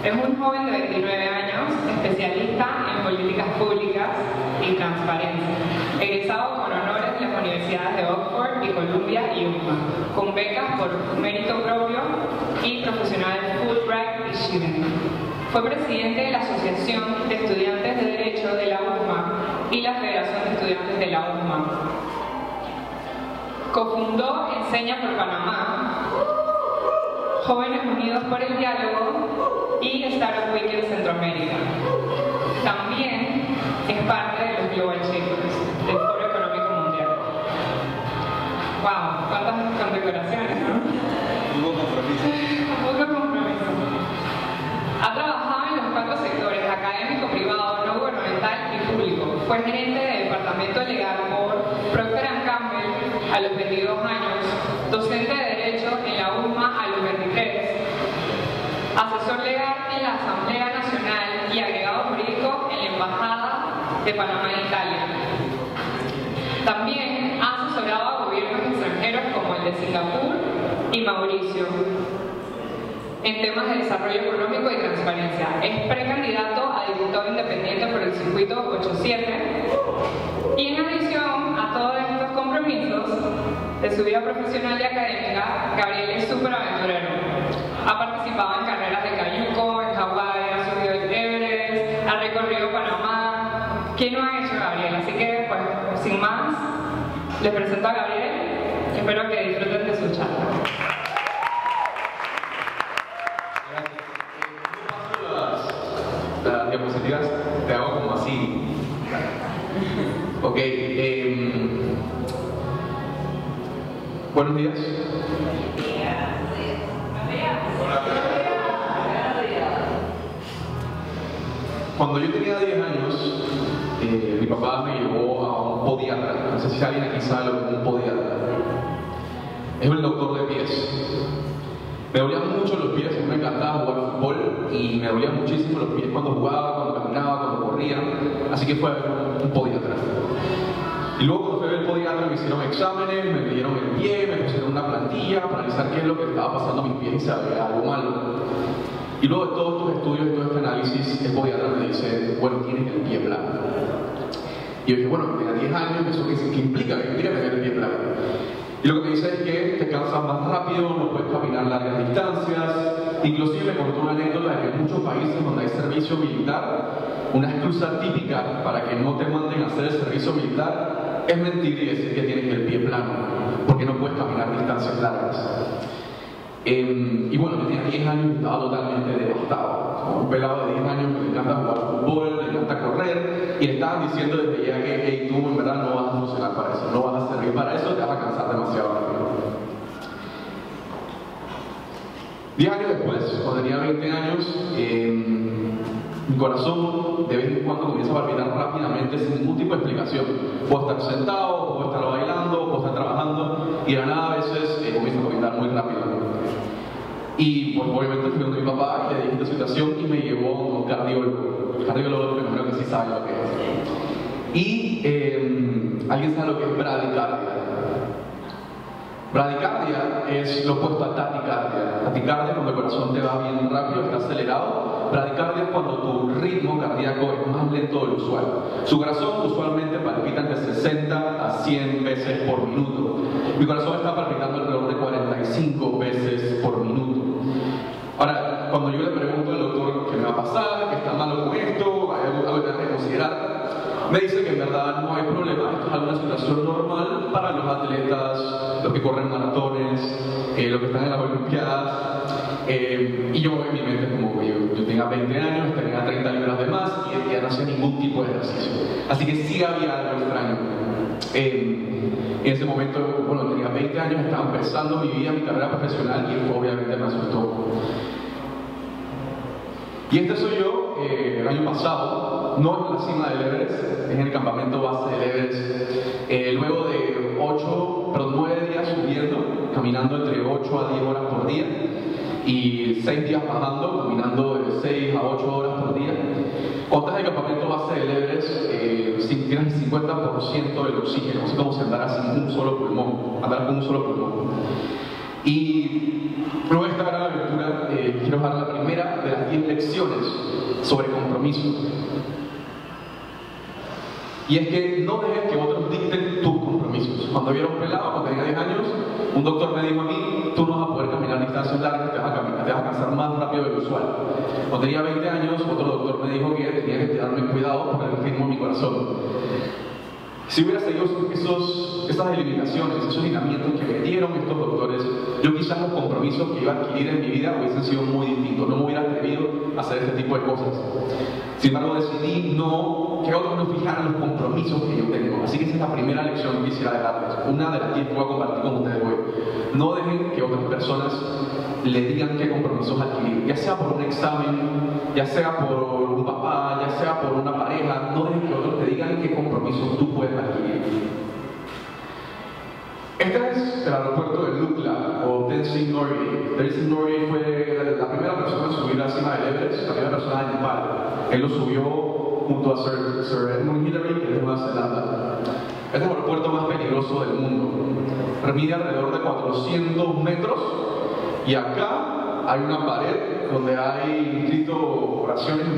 Es un joven de 29 años, especialista en políticas públicas y transparencia, egresado con honores de las universidades de Oxford y Columbia y UCMA, con becas por mérito propio y profesional Fulbright y Schilling. Fue presidente de la Asociación de Estudiantes de Derecho de la UCMA y la Federación de Estudiantes de la UCMA. Cofundó Enseña por Panamá, Jóvenes Unidos por el Diálogo y Startup Week en Centroamérica. También es parte de los Global Shapers del Foro Económico Mundial. ¡Wow! ¿Cuántas condecoraciones, no? Hubo compromiso. Poco compromiso. Ha trabajado en los 4 sectores: académico, privado, no gubernamental y público. Fue gerente de departamento legal por Procter & Gamble a los 22 años, docente de Derecho en la UCMA a los 23, asesor legal en la Asamblea Nacional y agregado jurídico en la Embajada de Panamá en Italia. También ha asesorado a gobiernos extranjeros como el de Singapur y Mauricio en temas de desarrollo económico y transparencia. Es precandidato a diputado independiente por el circuito 87 y en adición a todos estos compromisos de su vida profesional y académica, Gabriel es súper aventurero. Ha participado en carreras de cayuco, en Hawái, ha subido el Everest, ha recorrido Panamá. ¿Quién no ha hecho Gabriel? Así que, pues, sin más, les presento a Gabriel. Espero que disfruten de su charla. Las diapositivas te hago como así. Ok. Buenos días. Cuando yo tenía 10 años, mi papá me llevó a un podiatra. No sé si alguien aquí sabe lo que es un podiatra. Es el doctor de pies. Me dolían mucho los pies, me encantaba jugar fútbol y me dolían muchísimo los pies cuando jugaba, cuando caminaba, cuando corría. Así que fue a ver un podiatra. Y luego cuando fui a ver el podiatra me hicieron exámenes, me midieron el pie, me pusieron una plantilla para analizar qué es lo que estaba pasando a mis pies y si había algo malo. Y luego de todos estos estudios y todo este análisis, el podiatra me dice, bueno, tienes el pie plano. Y yo dije, bueno, tenía 10 años, ¿eso qué implica? ¿Qué implica tener el pie plano? Y lo que me dice es que te cansas más rápido, no puedes caminar largas distancias. Inclusive me contó una anécdota de que en muchos países donde hay servicio militar, una excusa típica para que no te manden a hacer el servicio militar es mentir y decir que tienes el pie plano, porque no puedes caminar distancias largas. Y bueno, yo tenía 10 años y estaba totalmente devastado. Un pelado de 10 años que le encanta jugar fútbol, le encanta correr, y le estaban diciendo desde ya que hey, tú en verdad no vas a funcionar para eso, no vas a servir para eso, te vas a cansar demasiado rápido. 10 años después, cuando tenía 20 años, mi corazón de vez en cuando comienza a palpitar rápidamente sin ningún tipo de explicación. Puedo estar sentado, puedo estar bailando, puedo estar trabajando, y de la nada a veces comienza a palpitar muy rápido. Y pues obviamente fui donde mi papá y le dije esta situación y me llevó a un cardiólogo. El cardiólogo me imagino que sí sabe lo que es. Y ¿alguien sabe lo que es bradicardia? Bradicardia es lo opuesto a taticardia. Taticardia es cuando el corazón te va bien rápido, está acelerado. Bradicardia es cuando tu ritmo cardíaco es más lento del usual. Su corazón usualmente palpita entre 60 a 100 veces por minuto. Mi corazón está palpitando alrededor de 45 veces por minuto. Ahora, cuando yo le pregunto al doctor qué me va a pasar, qué está malo con esto, hay algo que hay que considerar, me dice que en verdad no hay problema, esto es alguna situación normal para los atletas, los que corren maratones, los que están en las Olimpiadas. Y yo en mi mente como que yo tenía 20 años, tenía 30 libras de más y ya no hacía ningún tipo de ejercicio. Así que sí había algo extraño. En ese momento, bueno, tenía 20 años, estaba empezando mi vida, mi carrera profesional y obviamente me asustó. Y este soy yo el año pasado, no en la cima del Everest, es en el campamento base del Everest. Luego de 9 días subiendo, caminando entre 8 a 10 horas por día y 6 días bajando, caminando de 6 a 8 horas por día. Cuando estás en el campamento base del Everest, tienes el 50% del oxígeno, así como si andaras sin un solo pulmón, andar con un solo pulmón. Y luego de esta gran aventura, quiero dar la primera de las 10 lecciones compromiso. Y es que no dejes que otros dicten tus compromisos. Cuando yo era un pelado, cuando tenía 10 años, un doctor me dijo a mí: tú no vas a poder caminar distancias largas, te vas a cansar más rápido de lo usual. Cuando tenía 20 años, otro doctor me dijo que tenía que darme cuidado por el ritmo de mi corazón. Si hubiera seguido esas delimitaciones, esos lineamientos que me dieron estos doctores, yo quizás los compromisos que iba a adquirir en mi vida hubiesen sido muy distintos. No me hubiera atrevido a hacer este tipo de cosas. Sin embargo, decidí que otros no fijaran los compromisos que yo tengo. Así que esa es la primera lección que quisiera dejarles. Una de las que voy a compartir con ustedes hoy. No dejen que otras personas le digan qué compromisos adquirir. Ya sea por un examen, ya sea por un papá, ya sea por una pareja. No dejen que otros te digan qué compromisos tú puedes adquirir. Este es el aeropuerto de Lukla, o Tenzing Norgay. Tenzing Norgay fue la primera persona en subir a la cima del Everest, la primera persona de Nepal. Él lo subió junto a Sir Edmund Hillary, que es de Nueva Zelanda. Este es el aeropuerto más peligroso del mundo. Mide alrededor de 400 metros y acá hay una pared donde hay inscrito oraciones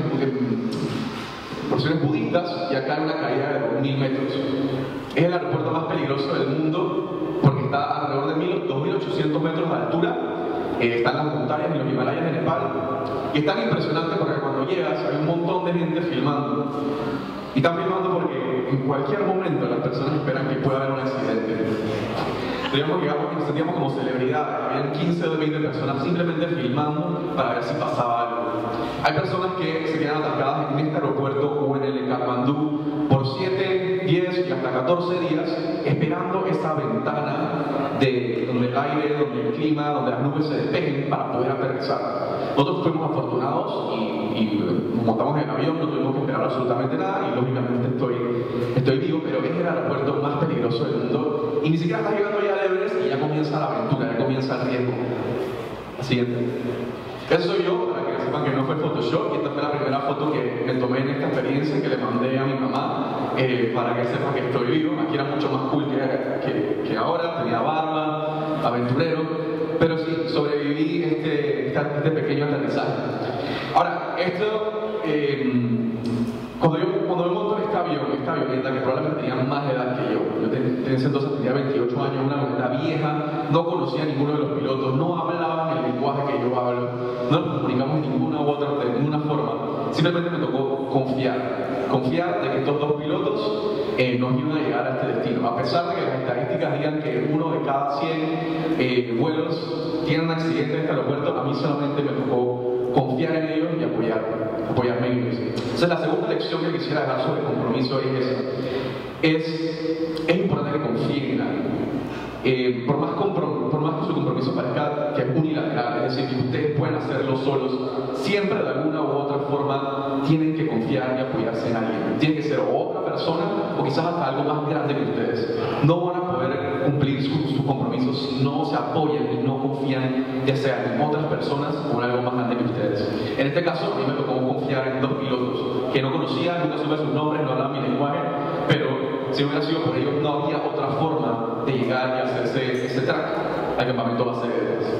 budistas, y acá hay una caída de 2000 metros. Es el aeropuerto más peligroso del mundo porque está alrededor de 2800 metros de altura. Están las montañas y los Himalayas de Nepal, y es tan impresionante porque cuando llegas hay un montón de gente filmando, y están filmando porque en cualquier momento las personas esperan que pueda haber un accidente. Llegamos y nos sentíamos como celebridades. Habían 15 o 20 personas simplemente filmando para ver si pasaba algo. Hay personas que se quedan atascadas en este aeropuerto o en el de Katmandú por 7, 10 y hasta 14 días esperando esa ventana de donde el aire, donde el clima, donde las nubes se despejen para poder aterrizar. Nosotros fuimos afortunados y nos montamos en el avión, no tuvimos que esperar absolutamente nada, y lógicamente estoy vivo, pero es el aeropuerto más peligroso del mundo, y ni siquiera estás llegando ya al Everest y ya comienza la aventura, ya comienza el riesgo. La siguiente. Eso soy yo, para que sepan que no fue Photoshop, y esta fue la primera foto que me tomé en esta experiencia, que le mandé a mi mamá, para que sepa que estoy vivo. Aquí era mucho más cool que ahora, tenía barba, aventurero, pero sí, sobreviví este pequeño aterrizaje. Ahora, cuando yo monto esta avioneta, que probablemente tenía más edad que yo en ese entonces tenía 28 años, una avioneta vieja, no conocía a ninguno de los pilotos, no hablaban el lenguaje que yo hablo, no nos comunicamos de ninguna forma, simplemente me tocó confiar de que estos dos pilotos nos iban a llegar a este destino, a pesar de que las estadísticas digan que 1 de cada 100 vuelos tiene un accidente en este aeropuerto. A mí solamente me tocó confiar en ellos y apoyarme en ellos. Entonces, la segunda lección que quisiera dejar sobre el compromiso es esa. Es importante que confíen en alguien. Por más que su compromiso parezca que es unilateral, es decir, que ustedes pueden hacerlo solos, siempre de alguna u otra forma tienen que confiar y apoyarse en alguien. Tiene que ser otra persona o quizás hasta algo más grande que ustedes. No van a poder cumplir sus compromisos si no se apoyan y no confían, ya sea en otras personas o en algo más grande que ustedes. En este caso, a mí me tocó confiar en dos pilotos que no conocía, nunca supe sus nombres, no hablaban mi lenguaje, pero si no hubiera sido por ellos, no había otra forma de llegar y hacerse ese track al campamento base de Everest.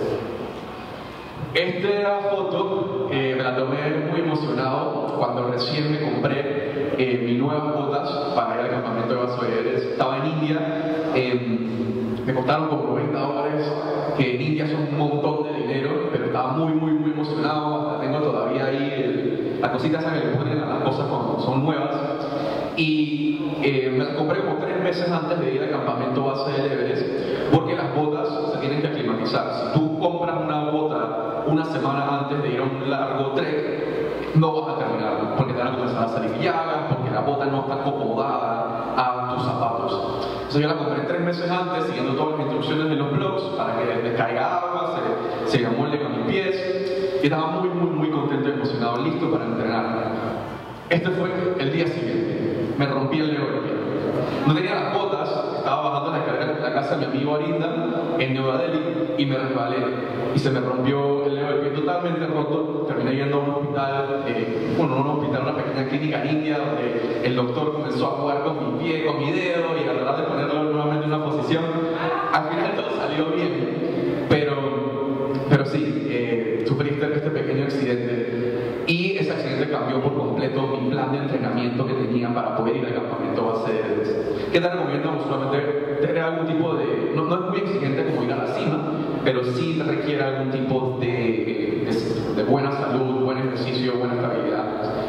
Esta foto me la tomé muy emocionado cuando recién me compré mis nuevas botas para ir al campamento de base de Everest. Estaba en India, me costaron como $90, que en India son un montón de dinero, pero estaba muy emocionado. Hasta tengo todavía ahí las cositas que le ponen a las cosas cuando son nuevas. Y me las compré como 3 meses antes de ir al campamento base del Everest, porque las botas se tienen que aclimatizar. Si tú compras una bota una semana antes de ir a un largo trek, no vas a terminarlo, porque te van a comenzar a salir llagas, porque la bota no está acomodada a tus zapatos. Entonces yo la compré 3 meses antes, siguiendo todas las instrucciones de los blogs, para que me caiga agua, se amolde con mis pies, y estaba muy contento y emocionado, listo para entrenar. Este fue el día siguiente. Me rompí el dedo del pie. No tenía las botas, estaba bajando la escalera de la casa de mi amigo Arinda en Nueva Delhi y me resbalé y se me rompió el dedo del pie totalmente roto. Terminé yendo a un hospital, una pequeña clínica en India, donde el doctor comenzó a jugar con mi pie, con mi dedo, y a tratar de ponerlo nuevamente en una posición. Al final todo salió bien, pero sí, sufrí este pequeño accidente, y ese accidente cambió por completo mi plan de entrenamiento que tenía para poder ir al campamento base de Everest. ¿Qué te recomiendo? Usualmente tener algún tipo de... No es muy exigente como ir a la cima, pero sí requiere algún tipo de buena salud, buen ejercicio, buena estabilidad.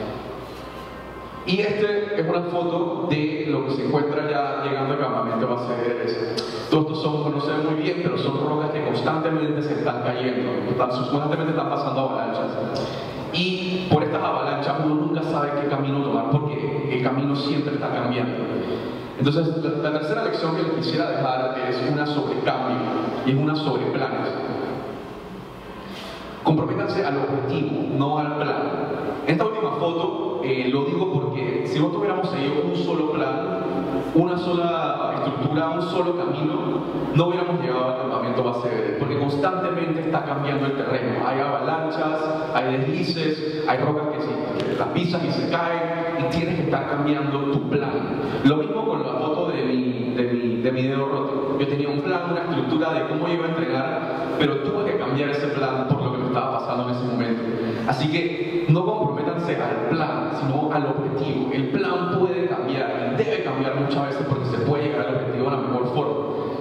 Y este es una foto de lo que se encuentra ya llegando al campamento base de Everest. Todos estos son, no se ven muy bien, pero son rocas que constantemente se están cayendo, constantemente están pasando avalanchas. Y por estas avalanchas uno nunca sabe qué camino tomar porque el camino siempre está cambiando. Entonces, la tercera lección que les quisiera dejar es una sobre cambio y es una sobre planes. Comprométanse al objetivo, no al plan. En esta última foto lo digo porque si nosotros hubiéramos seguido un solo plan, una sola estructura, un solo camino, no hubiéramos llegado al campamento base de Everest, porque constantemente está cambiando el terreno. Hay avalanchas, hay deslices, hay rocas que las pisas y se caen, y tienes que estar cambiando tu plan. Lo mismo con la foto de mi dedo roto. Yo tenía un plan, una estructura de cómo iba a entrenar, pero tuve que cambiar ese plan por lo que me estaba pasando en ese momento. Así que no comprométanse al plan, sino al objetivo. El plan puede cambiar, y debe cambiar muchas veces porque se puede llegar al objetivo de la mejor forma.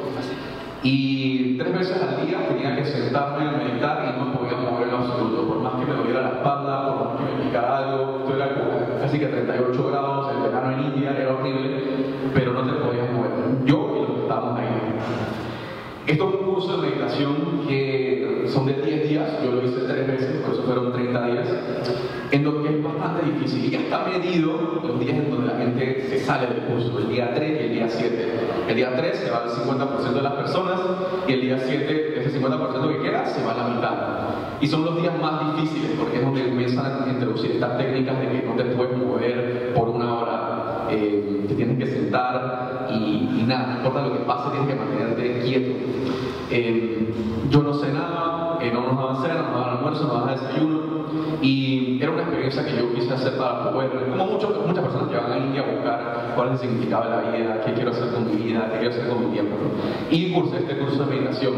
Y 3 veces al día tenía que sentarme a meditar y no me podía mover en absoluto. Por más que me doliera la espalda, por más que me picara algo, esto era casi que 38 grados, el verano en India era horrible, pero no te podías mover. Yo y los que estábamos ahí. Esto es un curso de meditación que son de 10 días, yo lo hice 3 veces, por eso fueron 30 días, en donde es bastante difícil. Y ya está medido los días en donde la gente se sale del curso, el día 3 y el día 7. El día 3 se va el 50% de las personas y el día 7, ese 50% que queda, se va a la mitad. Y son los días más difíciles porque es donde comienzan a introducir estas técnicas de que no te puedes mover por una hora, te tienes que sentar y nada, no importa lo que pase, tienes que mantenerte quieto. Yo no sé nada, no nos daban cena, no nos daban almuerzo, no nos daban desayuno, y era una experiencia que yo quise hacer para poder, como muchas personas que van a India a buscar cuál es el significado de la vida, qué quiero hacer con mi vida, qué quiero hacer con mi tiempo, ¿no? Y cursé este curso de meditación.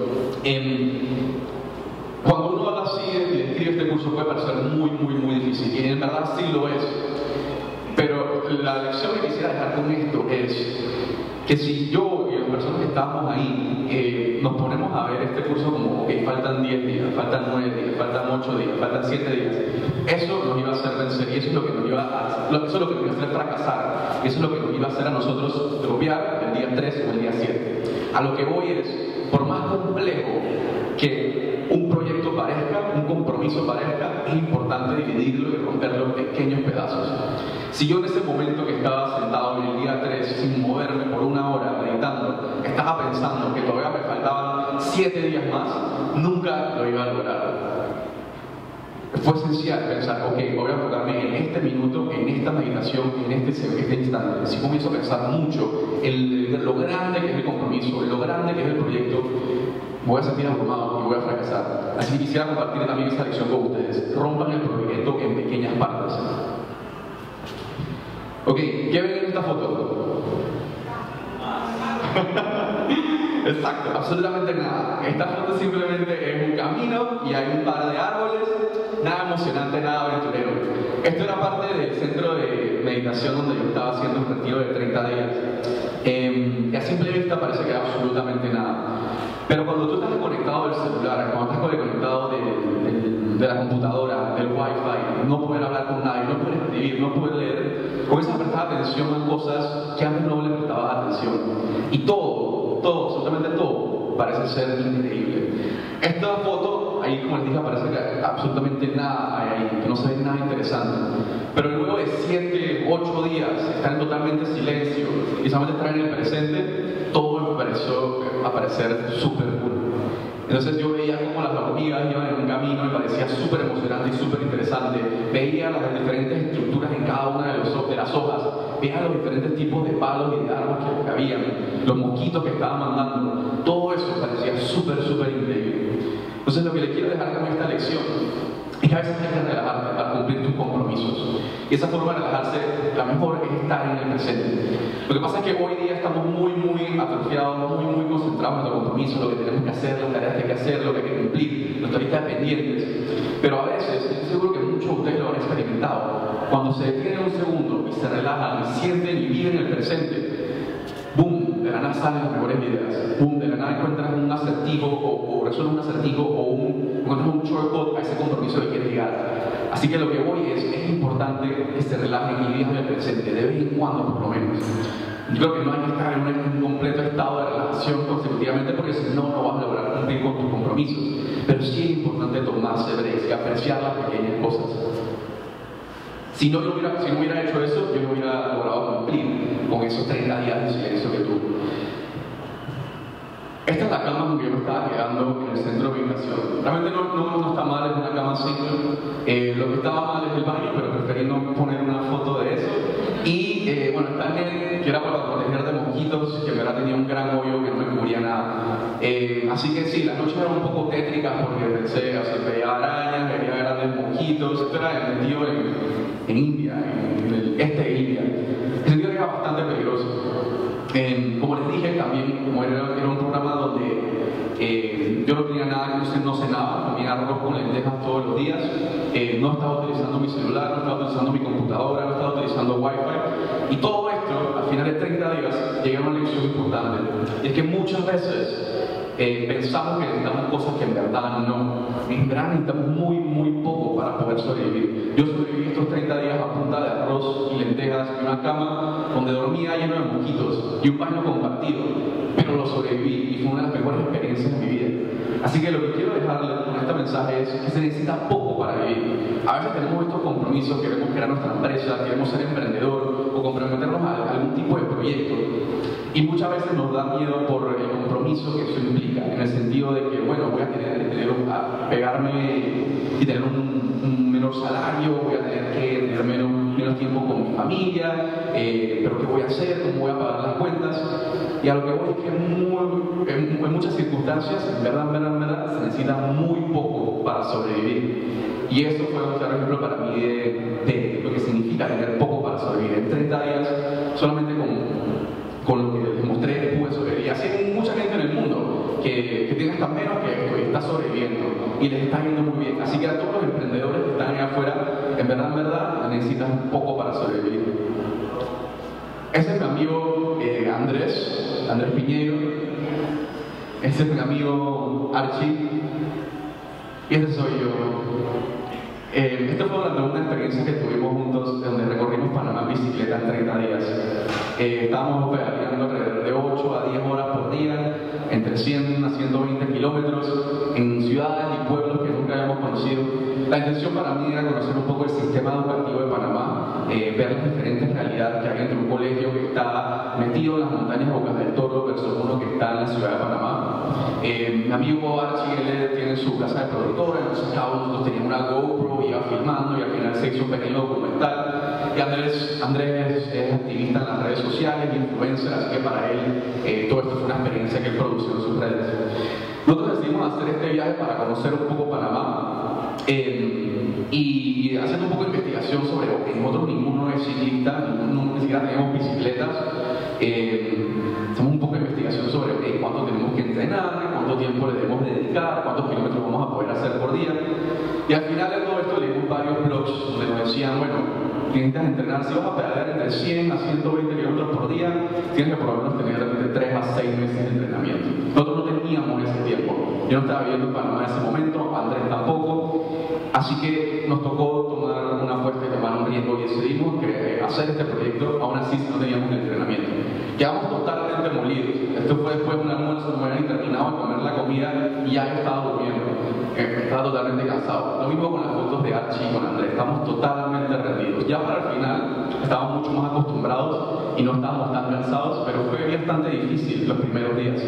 Cuando uno habla así y describe este curso puede parecer muy difícil, y en verdad sí lo es. Pero la lección que quisiera dejar con esto es que si yo y las personas que estamos ahí nos ponemos a ver este curso como que faltan 10 días, faltan 9 días, faltan 8 días, faltan 7 días, eso nos iba a hacer vencer y eso es lo que nos iba a hacer fracasar, eso es lo que nos iba a hacer a nosotros dropear el día 3 o el día 7. A lo que voy es, por más complejo que un proyecto parezca, un compromiso parezca, es importante dividirlo y romperlo en pequeños pedazos. Si yo en ese momento que estaba sentado en el día 3 sin moverme por una hora meditando, estaba pensando que todavía me faltaban 7 días más, nunca lo iba a lograr. Fue esencial pensar, ok, voy a enfocarme en este minuto, en esta meditación, en este instante. Si comienzo a pensar mucho en lo grande que es el compromiso, en lo grande que es el proyecto, me voy a sentir abrumado y voy a fracasar. Así que quisiera compartir también esta lección con ustedes. Rompan el proyecto en pequeñas partes. Ok, ¿qué ven en esta foto? Exacto, absolutamente nada. Esta foto simplemente es un camino y hay un par de árboles, nada emocionante, nada aventurero. Esto era parte del centro de meditación donde yo estaba haciendo un retiro de 30 días. Y a simple vista parece que absolutamente nada. Pero cuando tú estás desconectado del celular, cuando estás desconectado de la computadora, del wifi, no poder hablar con nadie, no poder escribir, no poder leer, comienzas a prestar atención a cosas que antes no le prestabas atención. Y todo, absolutamente todo, parece ser increíble. Esta foto, ahí como les dije, parece que absolutamente nada hay ahí, que no se ve nada interesante. Pero luego de 7, 8 días, estar en totalmente silencio y solamente estar en el presente, todo me pareció aparecer súper cool. Entonces yo veía como las hormigas iban en un camino, me parecía súper emocionante y súper interesante. Veía las diferentes estructuras en cada una de las hojas, veía los diferentes tipos de palos y de árboles que había, los mosquitos que estaban mandando, todo eso parecía súper increíble. Entonces lo que les quiero dejar con esta lección es que a veces tienes que relajarte para cumplir tus compromisos. Y esa forma de relajarse, la mejor es estar en el presente. Lo que pasa es que hoy día estamos muy atrofiados, muy concentrados en los compromisos, lo que tenemos que hacer, las tareas que hay que hacer, lo que hay que cumplir, nuestra lista de pendientes. Pero a veces, estoy seguro que muchos de ustedes lo han experimentado, cuando se detienen un segundo y se relajan y sienten y viven el presente, boom, de la nada salen las mejores ideas, boom, de la nada encuentran un acertijo o resuelven un acertijo o encuentran un shortcut a ese compromiso que quieres llegar. Así que lo que voy es importante que se relajen y vivan el presente, de vez en cuando por lo menos. Yo creo que no hay que estar en un completo estado de relajación consecutivamente porque si no, no vas a lograr cumplir con tus compromisos. Pero sí es importante tomarse breaks y apreciar las pequeñas cosas. Si no hubiera hecho eso, yo no hubiera logrado cumplir con esos 30 días de silencio que tuve. Esta es la cama donde yo me estaba quedando en el centro de ubicación. Realmente no está mal, es una cama simple. Lo que estaba mal es el baño, pero preferí no poner una foto de eso. Y bueno, está en el que era para proteger de mosquitos, que en verdad tenía un gran hoyo que no me cubría nada. Así que sí, las noches eran un poco tétricas porque pensé, o sea, veía arañas, veía grandes mosquitos. Esto era metido en India, en el este de India. El sentido era bastante peligroso. Como les dije, también como era un programa donde yo no tenía nada, no cenaba, comía arroz con lentejas todos los días, no estaba utilizando mi celular, no estaba utilizando mi computadora, no estaba utilizando wifi, y todo esto, al final de 30 días, llegué a una lección importante, y es que muchas veces pensamos que necesitamos cosas que en verdad no. En verdad necesitamos muy poco para poder sobrevivir. Yo sobreviví estos 30 días a punta de arroz y lentejas y una cama donde dormía lleno de mosquitos y un baño compartido, pero lo sobreviví y fue una de las mejores experiencias de mi vida. Así que lo que quiero dejarles con este mensaje es que se necesita poco para vivir. A veces tenemos estos compromisos, queremos crear nuestra empresa, queremos ser emprendedor o comprometernos a algún tipo de proyecto. Y muchas veces nos da miedo por el compromiso que eso implica, en el sentido de que, bueno, voy a pegarme y tener un menor salario, voy a tener que tener menos tiempo con mi familia, pero ¿qué voy a hacer? ¿Cómo voy a pagar las cuentas? Y a lo que voy es que en muchas circunstancias, en verdad, se necesita muy poco para sobrevivir. Y eso fue un claro ejemplo para mí de lo que significa tener poco para sobrevivir. En 30 días, solamente con lo que les mostré, pude sobrevivir. Así hay mucha gente en el mundo que tiene hasta menos que esto y está sobreviviendo y les está yendo muy bien. Así que a todos los emprendedores que están allá afuera, en verdad, necesitan poco para sobrevivir. Ese es mi amigo Andrés Piñeiro. Ese es mi amigo Archie. Y este soy yo. Esto fue durante una experiencia que tuvimos juntos donde recorrimos Panamá en bicicleta en 30 días. Estábamos pedaleando alrededor de 8 a 10 horas por día, entre 100 a 120 kilómetros, en ciudades y pueblos que nunca habíamos conocido. La intención para mí era conocer un poco el sistema educativo de Panamá, ver las diferentes realidades que hay entre un colegio que está metido en las montañas de Bocas del Toro versus uno que está en la ciudad de Panamá. Mi amigo Archie, él tiene su casa de productora, entonces cada uno tenía una GoPro, iba filmando y al final se hizo un pequeño documental. Y Andrés es activista en las redes sociales y influencer, así que para él todo esto fue una experiencia que él produjo en sus redes. Nosotros decidimos hacer este viaje para conocer un poco Panamá y haciendo un poco de investigación sobre nosotros ninguno es ciclista, ni siquiera tenemos bicicletas. Hacemos un poco de investigación sobre cuánto tenemos que entrenar, cuánto tiempo le debemos dedicar, cuántos kilómetros vamos a poder hacer por día. Y al final de todo esto leímos varios blogs donde nos decían, bueno, necesitas entrenar, si vas a pedalear entre 100 a 120 kilómetros por día, tienes que por lo menos tener de 3 a 6 meses de entrenamiento. Nosotros no teníamos ese tiempo. Yo no estaba viviendo en Panamá en ese momento, Andrés tampoco. Así que nos tocó tomar una apuesta y tomar un riesgo y decidimos hacer este proyecto, aún así si no teníamos el entrenamiento. Quedamos totalmente molidos. Esto fue después de un almuerzo, no habían terminado de comer la comida y ya yo estaba durmiendo. Estaba totalmente cansado. Lo mismo con las fotos de Archie y con Andrés. Estamos totalmente rendidos. Ya para el final estábamos mucho más acostumbrados y no estábamos tan cansados, pero fue bastante difícil los primeros días.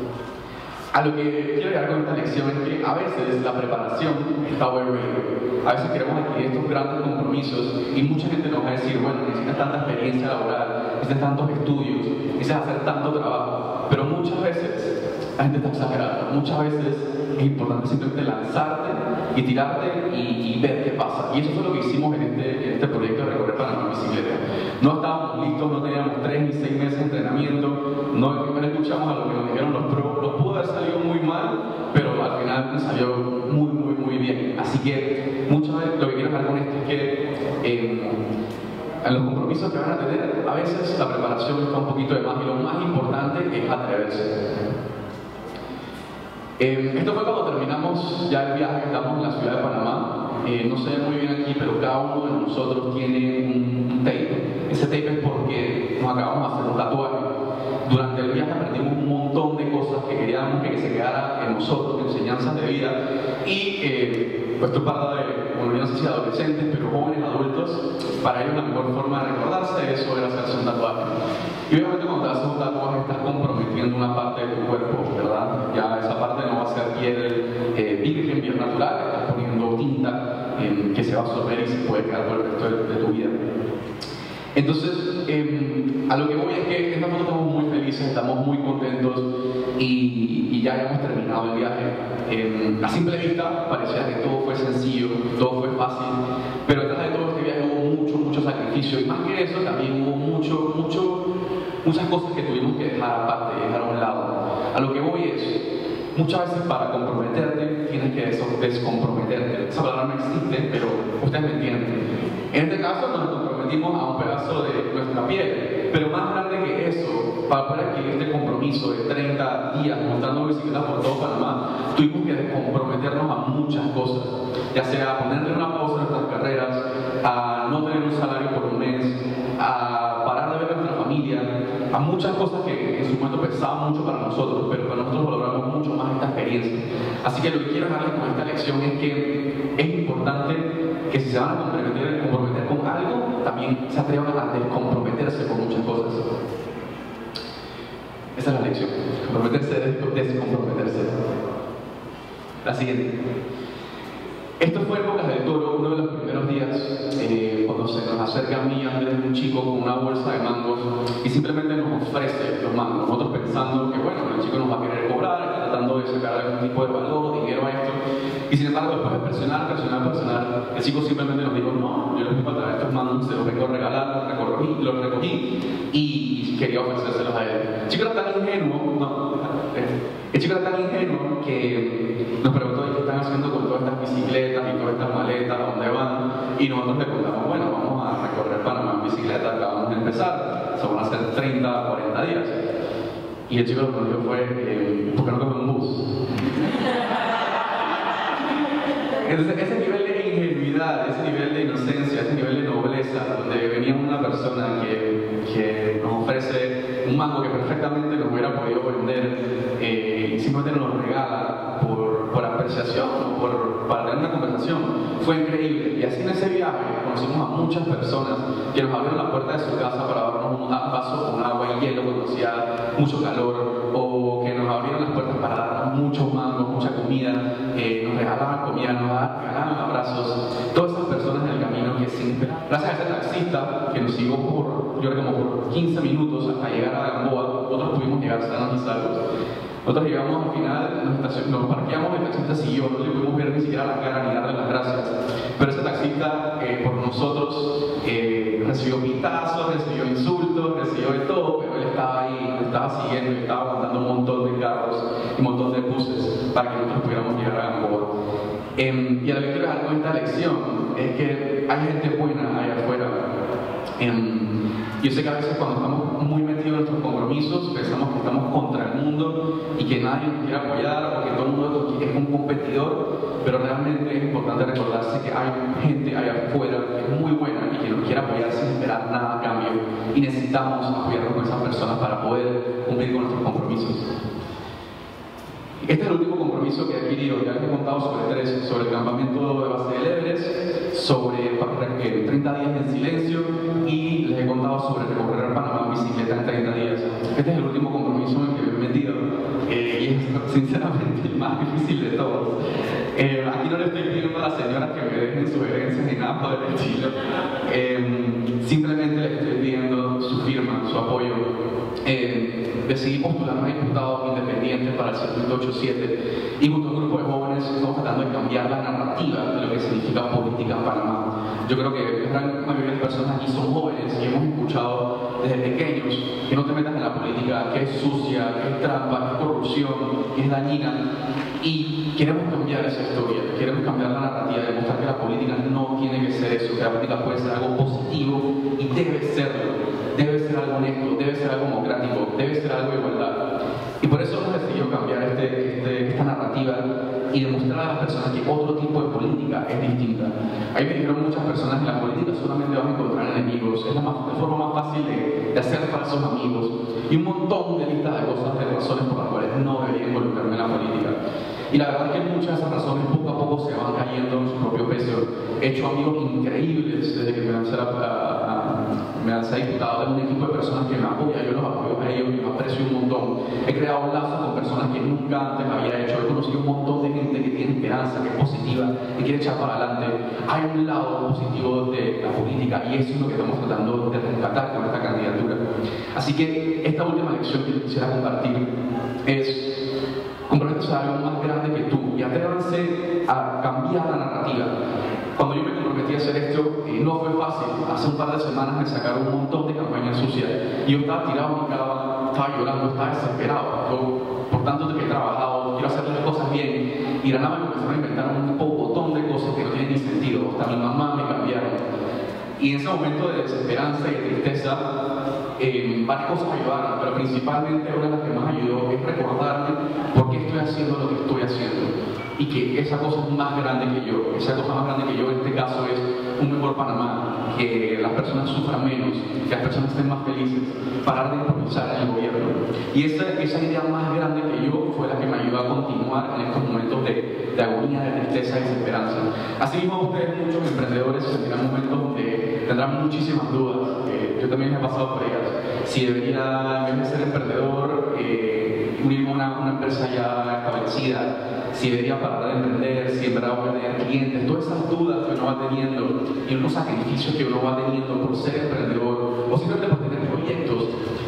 A lo que quiero llegar con esta lección es que a veces la preparación está overrated. A veces queremos adquirir estos grandes compromisos y mucha gente nos va a decir, bueno, necesitas tanta experiencia laboral, necesitas tantos estudios, necesitas hacer tanto trabajo. Pero muchas veces la gente está exagerando. Muchas veces es importante simplemente lanzarte y tirarte y ver qué pasa. Y eso fue lo que hicimos en este proyecto de recorrer Panamá en bicicleta. No estábamos listos, no teníamos 3 ni 6 meses de entrenamiento, no escuchamos a lo que nos dijeron los pros. Nos pudo haber salido muy mal, pero al final nos salió muy bien. Así que muchas veces lo que quiero hablar con esto es que en los compromisos que van a tener, a veces la preparación está un poquito de más, y lo más importante es atreverse. Esto fue cuando terminamos ya el viaje. Estamos en la ciudad de Panamá. No se ve muy bien aquí, pero cada uno de nosotros tiene un tape. Ese tape es porque nos acabamos de hacer un tatuaje. Durante el viaje aprendimos un montón de cosas que queríamos que se quedara en nosotros, enseñanzas de vida. Y esto parte de, bueno, no sé si adolescentes, pero jóvenes, adultos, para ellos la mejor forma de recordarse de eso era hacerse un tatuaje. Y obviamente cuando te haces un tatuaje estás comprometiendo una parte de tu cuerpo, ¿verdad? Ya esa parte no va a ser piel virgen, piel natural, estás poniendo tinta que se va a absorber y se puede quedar por el resto de tu vida. Entonces, a lo que voy es que en esta foto estamos muy felices, estamos muy contentos y ya hemos terminado el viaje. A simple vista parecía que todo fue sencillo, todo fue fácil, pero detrás de todo este viaje hubo mucho sacrificio, y más que eso también hubo muchas cosas que tuvimos que dejar aparte, dejar a un lado. A lo que voy es, muchas veces para comprometerte tienes que descomprometerte. Esa palabra no existe, pero ustedes me entienden. En este caso nos comprometimos a un pedazo de nuestra piel, pero más grande que eso, para poder adquirir este compromiso de 30 días montando bicicleta por todo Panamá, tuvimos que descomprometernos a muchas cosas, ya sea a ponerle una pausa a nuestras carreras, a no tener un salario por un mes, a parar de ver a nuestra familia, a muchas cosas que en su momento pesaban mucho para nosotros, pero para nosotros valoramos mucho más esta experiencia. Así que lo que quiero darles con esta lección es que es importante que si se van a comprometer con algo, también se atrevan a descomprometerse con muchas cosas. Esa es la lección. Comprometerse, descomprometerse. La siguiente. Esto fue en Bocas del Toro, uno de los primeros días, cuando se nos acerca a mí Andrés, un chico con una bolsa de mangos, y simplemente nos ofrece los mangos. Nosotros pensando que, bueno, el chico nos va a querer cobrar, está tratando de sacar algún tipo de valor, dinero a esto. Y sin embargo, después de presionar, el chico simplemente nos dijo: no, yo les vengo a traer estos mangos, se los vengo a regalar, los recogí y quería ofrecérselos a él. El chico era tan ingenuo, que nos preguntó: ¿qué están haciendo con todas estas bicicletas y todas estas maletas? ¿A dónde van? Y nosotros le contamos: bueno, vamos a recorrer Panamá en bicicleta, acabamos de empezar, se van a hacer 30, 40 días. Y el chico lo que nos dijo fue: ¿por qué no cogen un bus? Entonces, ese nivel de ingenuidad, ese nivel de inocencia, ese nivel de nobleza, donde venía una persona que nos ofrece un mango que perfectamente nos hubiera podido vender, y simplemente nos lo regala por apreciación o para tener una conversación, fue increíble. Y así en ese viaje conocimos a muchas personas que nos abrieron la puerta de su casa para darnos un vaso con agua y hielo cuando hacía mucho calor, o que nos abrieron las puertas para darnos muchos mangos, mucha comida, nos regalaban comida, nos regalaban abrazos. Todas esas personas en el camino que siempre, gracias a ese taxista que nos siguió por 15 minutos hasta llegar a Gamboa, nosotros pudimos llegar sanos y salvos. Nosotros llegamos al final, nos parqueamos, el taxista siguió, no le pudimos ver ni siquiera la cara ni darle las gracias. Pero ese taxista, por nosotros, recibió pitazos, recibió insultos, recibió de todo, pero él estaba ahí, nos estaba siguiendo y estaba aguantando un montón de carros y un montón de buses para que nosotros pudiéramos llegar a Gamboa. Y a lo que quiero dejar con esta lección es que hay gente buena allá afuera. Yo sé que a veces cuando estamos muy metidos en nuestros compromisos pensamos que estamos contra el mundo y que nadie nos quiere apoyar o que todo el mundo es un competidor, pero realmente es importante recordarse que hay gente allá afuera que es muy buena y que nos quiere apoyar sin esperar nada a cambio, y necesitamos apoyarnos con esas personas para poder cumplir con nuestros compromisos. Este es el último compromiso que he adquirido. Ya les he contado sobre 3: sobre el campamento de base del Everest, sobre 30 días en silencio, y les he contado sobre recorrer Panamá en bicicleta en 30 días. Este es el último compromiso en el que me he metido, y es sinceramente el más difícil de todos. Aquí no le estoy pidiendo a las señoras que me dejen sugerencias ni nada por el estilo. Simplemente les estoy pidiendo su firma, su apoyo. Decidí postularme a diputado independiente para el circuito 87, y junto a un grupo de jóvenes estamos tratando de cambiar la narrativa de lo que significa política en Panamá. Yo creo que la gran mayoría de personas aquí son jóvenes y hemos escuchado desde pequeños que no te metas en la política, que es sucia, que es trampa, que es corrupción, que es dañina. Y queremos cambiar esa historia, queremos cambiar la narrativa, demostrar que la política no tiene que ser eso, que la política puede ser algo positivo y debe serlo, debe ser algo honesto, debe ser algo democrático, debe ser algo de igualdad. Y por eso hemos decidido cambiar esta narrativa y demostrar a las personas que otro tipo de política es distinta. Ahí me dijeron muchas personas, en la política solamente vas a encontrar enemigos, es la forma más fácil de hacer falsos amigos, y un montón de listas de cosas, de razones por las cuales no debería involucrarme en la política. Y la verdad es que muchas de esas razones poco a poco se van cayendo en su propio peso. He hecho amigos increíbles desde que me lancé a diputado de un equipo de personas que me apoya, yo los apoyo a ellos y los aprecio un montón. He creado lazos con personas que nunca antes había hecho, he conocido un montón de gente que tiene esperanza, que es positiva, que quiere echar para adelante. Hay un lado positivo de la política y eso es lo que estamos tratando de rescatar con esta candidatura. Así que esta última lección que quisiera compartir es: comprométese a algo más grande que tú y atrévanse a cambiar la narrativa. Cuando yo me comprometí a hacer esto, no fue fácil. Hace un par de semanas me sacaron un montón de campañas sucias y yo estaba tirado en mi cama, estaba llorando, estaba desesperado. Por tanto que he trabajado, quiero hacer las cosas bien, y de la nada me comenzaron a inventar un montón de cosas que no tienen ni sentido. Hasta mi mamá me cambiaron. Y en ese momento de desesperanza y de tristeza, varias cosas ayudaron, pero principalmente una de las que más ayudó es recordarme por qué estoy haciendo lo que estoy haciendo y que esa cosa es más grande que yo. Esa cosa más grande que yo en este caso es un mejor Panamá, que las personas sufran menos, que las personas estén más felices, parar de improvisar en el gobierno. Y esa idea más grande que yo fue la que me ayudó a continuar en estos momentos de agonía, de tristeza y desesperanza. Así mismo ustedes, muchos emprendedores, sentirán momentos donde tendrán muchísimas dudas. Yo también he pasado por ellas. Si debería, en vez de ser emprendedor, unirme a una empresa ya establecida, si debería parar de emprender, si en verdad voy a tener clientes, todas esas dudas que uno va teniendo y unos sacrificios que uno va teniendo por ser emprendedor o simplemente por tener proyectos.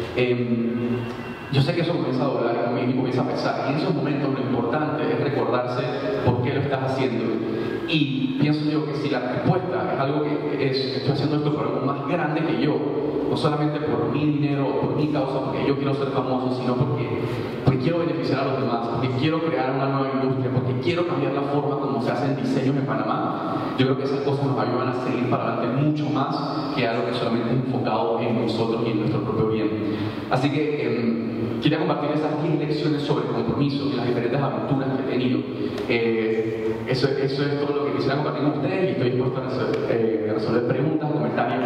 Yo sé que eso comienza a doblar y comienza a pesar, y en esos momentos lo importante es recordarse por qué lo estás haciendo. Y pienso yo que si la respuesta es algo que estoy haciendo esto por algo más grande que yo, no solamente por mi dinero o por mi causa, porque yo quiero ser famoso, sino porque quiero beneficiar a los demás, porque quiero crear una nueva industria, porque quiero cambiar la forma como se hacen diseños en Panamá, yo creo que esas cosas nos ayudan a seguir para adelante mucho más que algo que solamente es enfocado en nosotros y en nuestro propio bien. Así que quería compartir esas 10 lecciones sobre compromiso y las diferentes aventuras que he tenido. Eso es todo lo que quisiera compartir con ustedes y estoy dispuesto a resolver preguntas, comentarios